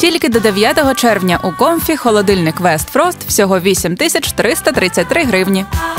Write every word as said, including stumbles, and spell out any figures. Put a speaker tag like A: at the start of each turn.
A: Тільки до дев'ятого червня у Комфі холодильник West Frost всього вісім тисяч триста тридцять три гривні.